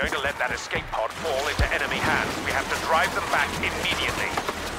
going to let that escape pod fall into enemy hands. We have to drive them back immediately.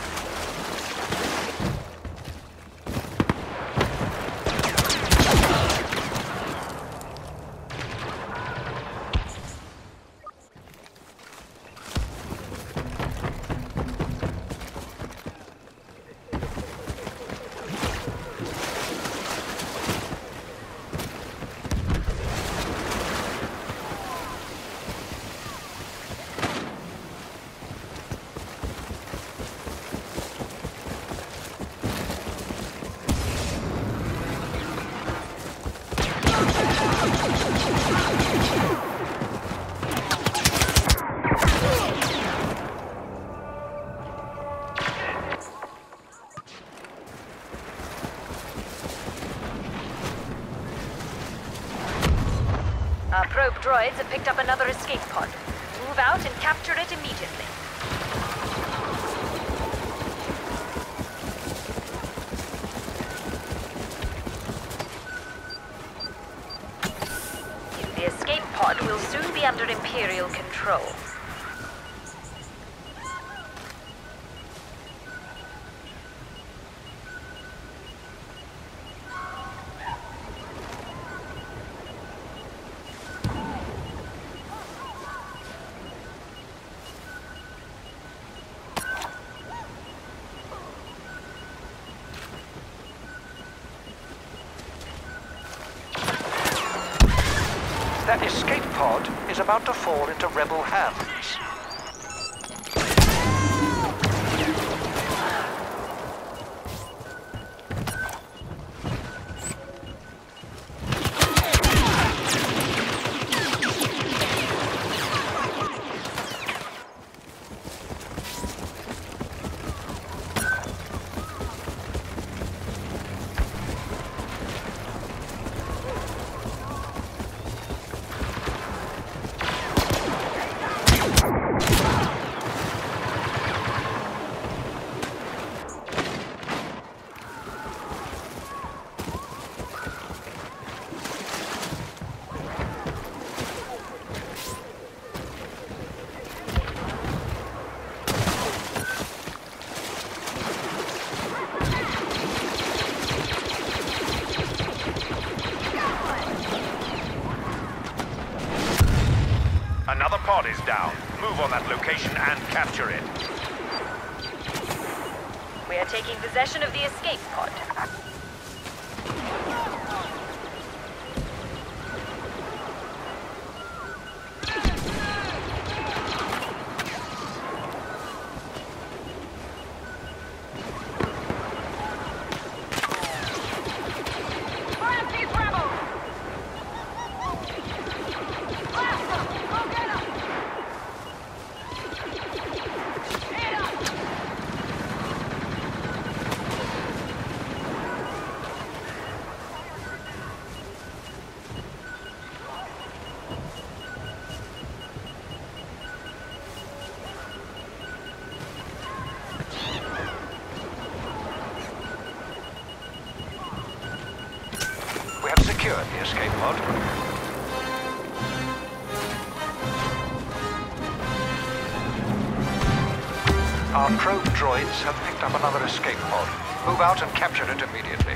Our probe droids have picked up another escape pod. Move out and capture it immediately. The escape pod will soon be under Imperial control. That escape pod is about to fall into rebel hands. Another pod is down. Move on that location and capture it. We are taking possession of the escape pod. We have secured the escape pod. Our probe droids have picked up another escape pod. Move out and capture it immediately.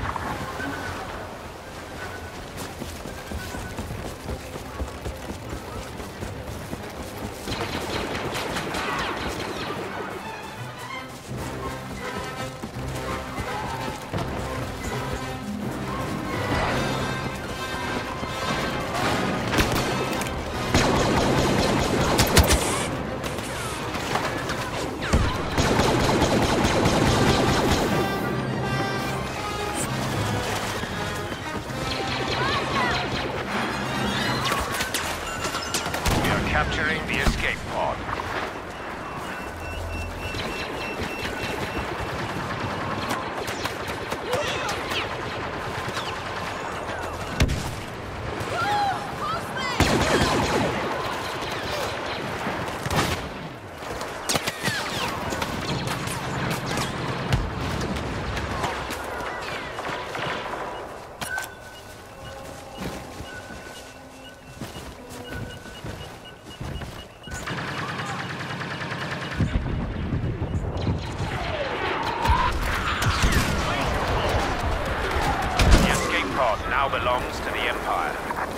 pod now belongs to the Empire.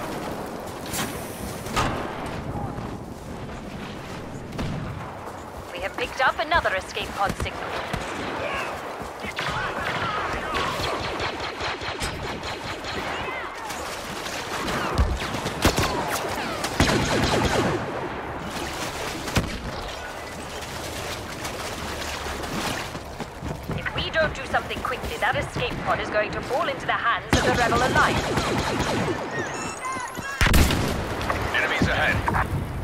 We have picked up another escape pod signal. If we don't do something quickly, that escape pod is going to fall into the hands of the Rebel Alliance. Enemies ahead.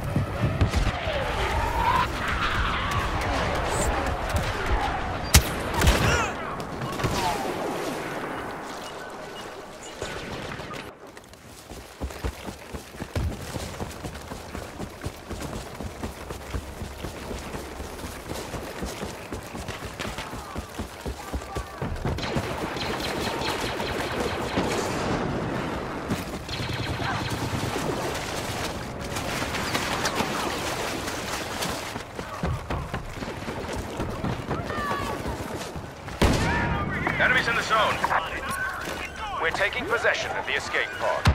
Enemies in the zone. We're taking possession of the escape pod.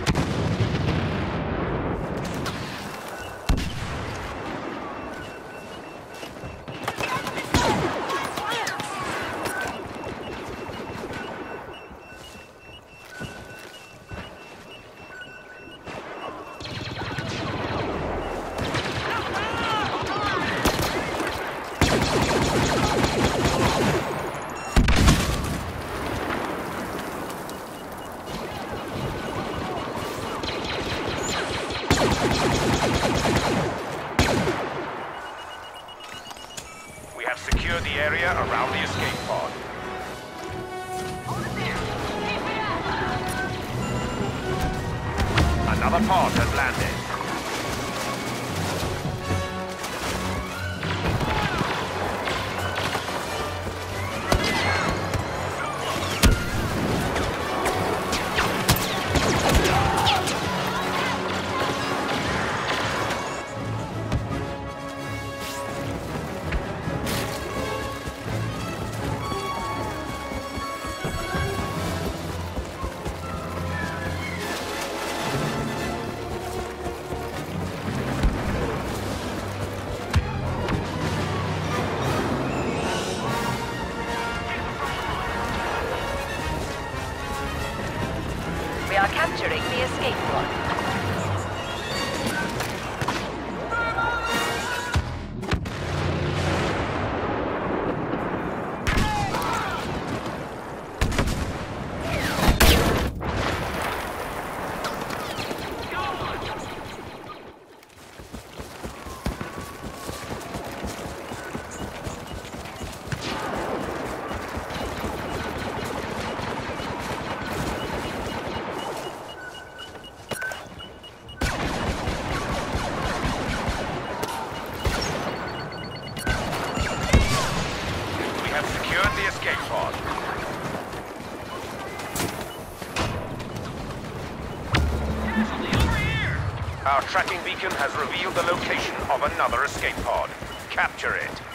We have secured the area around the escape pod. Another pod has landed. We are capturing the escape pod. The escape pod. Our tracking beacon has revealed the location of another escape pod. Capture it.